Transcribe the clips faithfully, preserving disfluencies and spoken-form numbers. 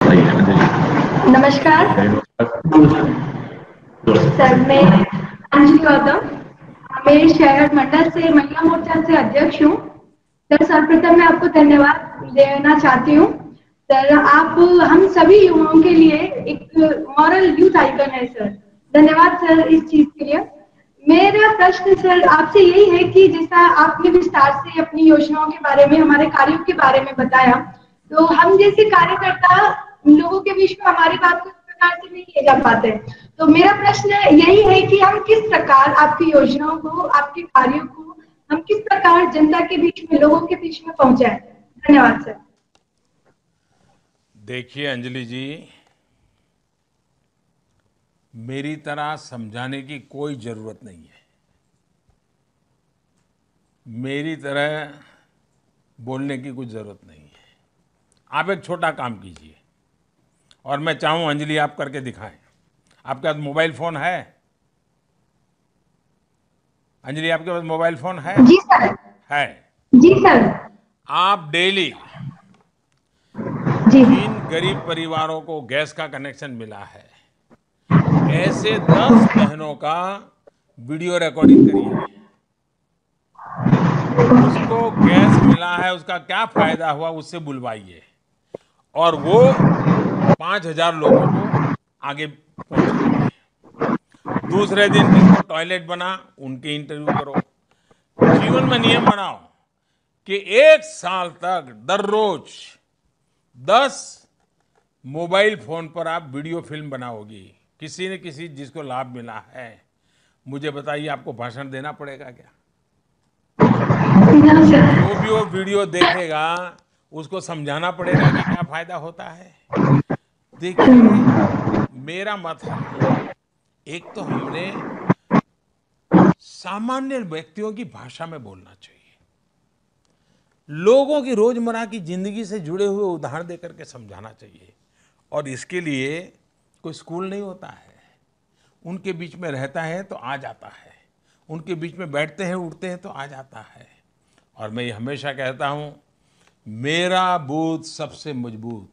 नमस्कार सर, मैं अंजलि गौतम मेरे शहर मंडल से महिला मोर्चा से अध्यक्ष हूँ। सर, सर्वप्रथम मैं आपको धन्यवाद देना चाहती हूँ। सर, आप हम सभी युवाओं के लिए एक मॉरल यूथ आइकन है सर। धन्यवाद सर इस चीज के लिए। मेरा प्रश्न सर आपसे यही है कि जैसा आपने विस्तार से अपनी योजनाओं के बारे में, हमारे कार्यों के बारे में बताया, तो हम जैसे कार्यकर्ता लोगों के बीच में हमारी बात को इस प्रकार से नहीं ले जा पाते। तो मेरा प्रश्न यही है कि हम किस प्रकार आपकी योजनाओं को, आपके कार्यों को हम किस प्रकार जनता के बीच में, लोगों के बीच में पहुंचाएं। धन्यवाद सर। देखिए अंजलि जी, मेरी तरह समझाने की कोई जरूरत नहीं है। मेरी तरह बोलने की कुछ जरूरत नहीं है। आप एक छोटा काम कीजिए और मैं चाहूं अंजलि आप करके दिखाएं। आपके पास मोबाइल फोन है? अंजलि आपके पास मोबाइल फोन है? जी सर। है। जी सर। आप डेली जी। जिन गरीब परिवारों को गैस का कनेक्शन मिला है, ऐसे दस बहनों का वीडियो रिकॉर्डिंग करिए। उसको गैस मिला है, उसका क्या फायदा हुआ, उससे बुलवाइए और वो पांच हजार लोगों को आगे पहुंचाइए। दूसरे दिन जिसको टॉयलेट बना, उनके इंटरव्यू करो। जीवन में नियम बनाओ कि एक साल तक दररोज दस मोबाइल फोन पर आप वीडियो फिल्म बनाओगी। किसी न किसी जिसको लाभ मिला है, मुझे बताइए, आपको भाषण देना पड़ेगा क्या? जो भी वो वीडियो देखेगा उसको समझाना पड़ेगा कि क्या फायदा होता है। देखिए, मेरा मत है, एक तो हमने सामान्य व्यक्तियों की भाषा में बोलना चाहिए। लोगों की रोजमर्रा की जिंदगी से जुड़े हुए उदाहरण देकर के समझाना चाहिए। और इसके लिए कोई स्कूल नहीं होता है, उनके बीच में रहता है तो आ जाता है, उनके बीच में बैठते हैं उठते हैं तो आ जाता है। और मैं ये हमेशा कहता हूं, मेरा बूथ सबसे मजबूत,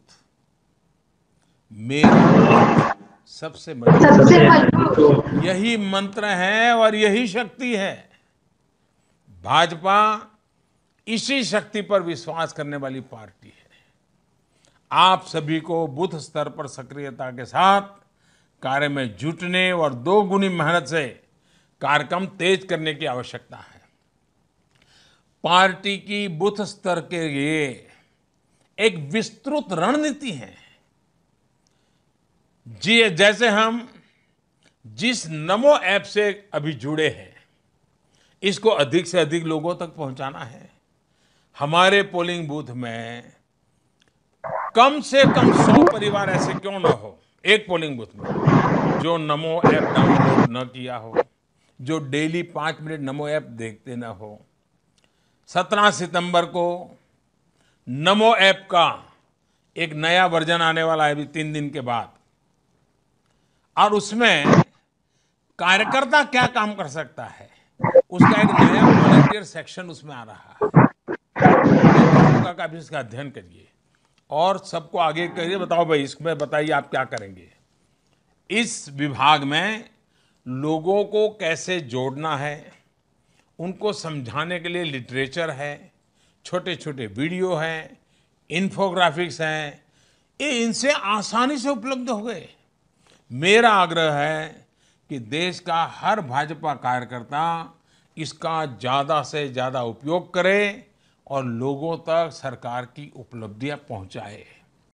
मेरा बूथ सबसे मजबूत, सबसे मजबूत। यही मंत्र है और यही शक्ति है। भाजपा इसी शक्ति पर विश्वास करने वाली पार्टी है। आप सभी को बूथ स्तर पर सक्रियता के साथ कार्य में जुटने और दोगुनी मेहनत से कार्यक्रम तेज करने की आवश्यकता है। पार्टी की बूथ स्तर के लिए एक विस्तृत रणनीति है। जी, जैसे हम जिस नमो ऐप से अभी जुड़े हैं, इसको अधिक से अधिक लोगों तक पहुंचाना है। हमारे पोलिंग बूथ में कम से कम सौ परिवार ऐसे क्यों ना हो, एक पोलिंग बूथ में, जो नमो ऐप डाउनलोड न किया हो, जो डेली पांच मिनट नमो ऐप देखते ना हो। सत्रह सितंबर को नमो ऐप का एक नया वर्जन आने वाला है, अभी तीन दिन के बाद, और उसमें कार्यकर्ता क्या काम कर सकता है, उसका एक नया वॉलंटियर सेक्शन उसमें आ रहा है। मैं कहूंगा कि आप इसका अध्ययन करिए और सबको आगे करिए। बताओ भाई, इसमें बताइए आप क्या करेंगे। इस विभाग में लोगों को कैसे जोड़ना है, उनको समझाने के लिए लिटरेचर है, छोटे छोटे वीडियो हैं, इन्फोग्राफिक्स हैं, ये इनसे आसानी से उपलब्ध हो गए। मेरा आग्रह है कि देश का हर भाजपा कार्यकर्ता इसका ज्यादा से ज्यादा उपयोग करे और लोगों तक सरकार की उपलब्धियां पहुंचाए।